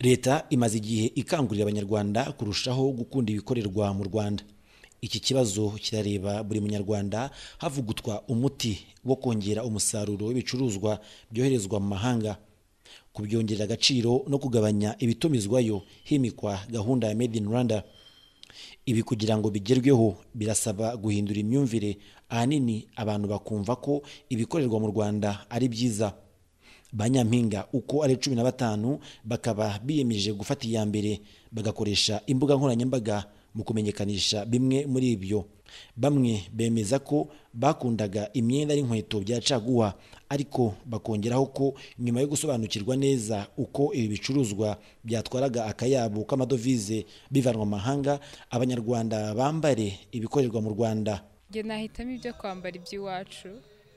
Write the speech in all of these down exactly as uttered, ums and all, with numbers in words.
Leta imaze igihe ikangurira abanyarwanda kurushaho gukunda ibikorerwa mu Rwanda. Iki kibazo kirareba buri munyarwanda havugutwa umuti wo kongera umusaruro w'ibicuruzwa byoherezwa mu mahanga, kubyongerera agaciro no kugabanya ibitumizwayo himikwa gahunda ya Made in Rwanda. Ibi kugira ngo bigerweho birasaba guhindura imyumvire, ahanini abantu bakumva ko ibikorerwa mu Rwanda ari byiza. Banyampinga uko ari cumi na batanu bakaba biyemeje gufata iya mbere bagakoresha imbuga nkoranyambaga mu kumenyekanisha bimwe muri ibyo. Bamwe bemeza ko bakundaga imyenda n'inkweto bya caguwa, ariko bakongeraho ko nyuma yo gusobanukirwa neza uko ibi bicuruzwa byatwaraga akayabo k'amadovize bivanwa mu mahanga, abanyarwanda bambare ibikorerwa mu Rwanda. Nge nahitamo ibyo kwambara iby'iwacu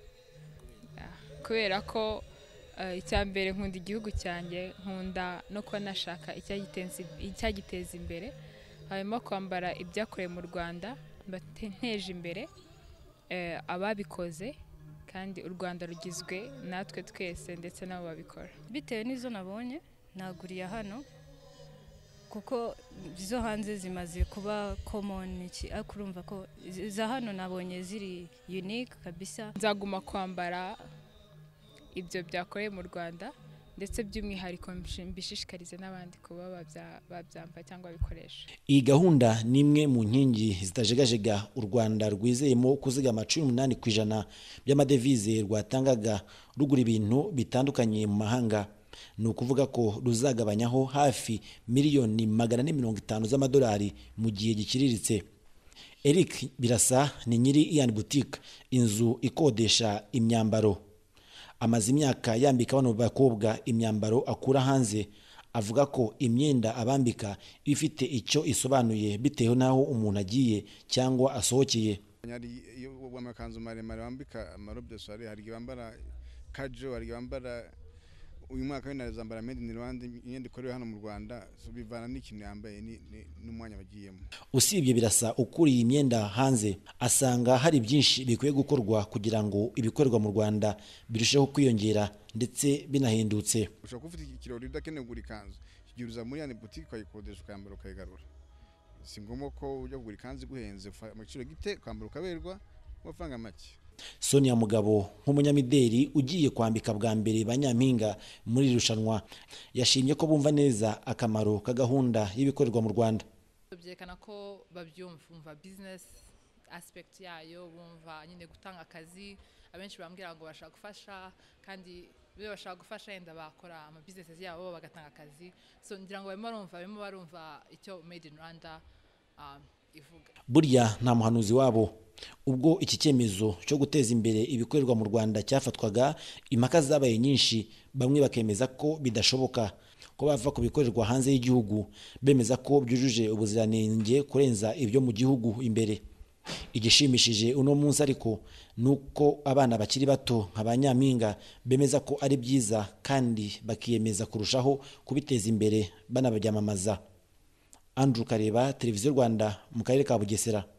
kubera ko icya mbere nkunda igihugu cyanjye, nkunda no kuba nashaka icyagiteza imbere. Harimo kwambara ibyakorewe mu Rwanda bateje imbere ababikoze, kandi u Rwanda rugizwe natwe twese ndetse nabo babikora. Bitewe n'izo nabonye naguriye hano kuko izo hanze zimaze kuba common, urumva ko za hano nabonye ziri unique kabisa. Nzaguma kwambara ibyo byakorewe mu Rwanda, ndetse by'umwihariko mbishishikarize n'abandi kuba babyampa cyangwa bikoresha. Iyi gahunda ni imwe mu nkingi zitajegajega u Rwanda rwizeyemo kuzigama cumi n'umunani ku ijana by'amadevize rwatangaga rugura ibintu bitandukanye mu mahanga. Ni ukuvuga ko ruzagabanyaho hafi miliyoni magana ane mirongo itanu z'amadolari mu gihe gikiriritse. Eric Birasa ni nyiri Ian Boutique, inzu ikodesha imyambaro. Amaze imyaka yambika bano bakobwa imyambaro akura hanze. Avuga ko imyenda abambika ifite icyo isobanuye bitewe naho umuntu agiye cyangwa asohokeye. Iyo amakanzu maremare bambika amarobe soirée, hari bambara kajo, hari bambara uyu mwaka w'inazambara Made in Rwanda, imyenda ikorewe hano mu Rwanda, so bivana n'ikintu yambaye n'umwanya bagiyemo. Usibye Birasa ukuriye imyenda hanze, asanga hari byinshi bikwiye gukorwa kugira ngo ibikorerwa mu Rwanda birusheho kwiyongera ndetse binahendutse. Ushobora kufite ikirori udakeneye kugura ikanzu, kigiruza muri Ian Boutique ukayikodesha ukambara ukayigarura. Si ngombwa ko ujya kugura ikanzu guhenze, amaciro gite kwambara ukaberwa amafaranga make. Sonia Mugabo nk'umunyamideli ugiye kwambika bwa mbere banyampinga muri rushanwa, yashimye ko bumva neza akamaro ka gahunda y'ibikorerwa mu Rwanda. Byekana ko babyumva business aspect yayo, bumva nyine gutanga akazi. Abenshi bambwira ngo bashaka gufasha, kandi bibe bashaka gufasha yenda bakora ama businesses yabo bagatanga akazi. So ngira ngo barimo barumva barimo barumva icyo Made in Rwanda um, ivuga. Burya nta muhanuzi wabo. Ubwo iki cyemezo cyo guteza imbere ibikorerwa mu Rwanda cyafatwaga, impaka zabaye nyinshi. Bamwe bakemeza ko bidashoboka ko bava ku bikorerwa hanze y'igihugu, bemeza ko byujuje ubuziranenge kurenza ibyo mu gihugu imbere. Igishimishije uno munsi ariko nuko abana bakiri bato nk'abanyampinga bemeza ko ari byiza, kandi bakiyemeza kurushaho kubiteza imbere banabyamamaza. Andrew Kareba, Televiziyo Rwanda, mu karere ka Bugesera.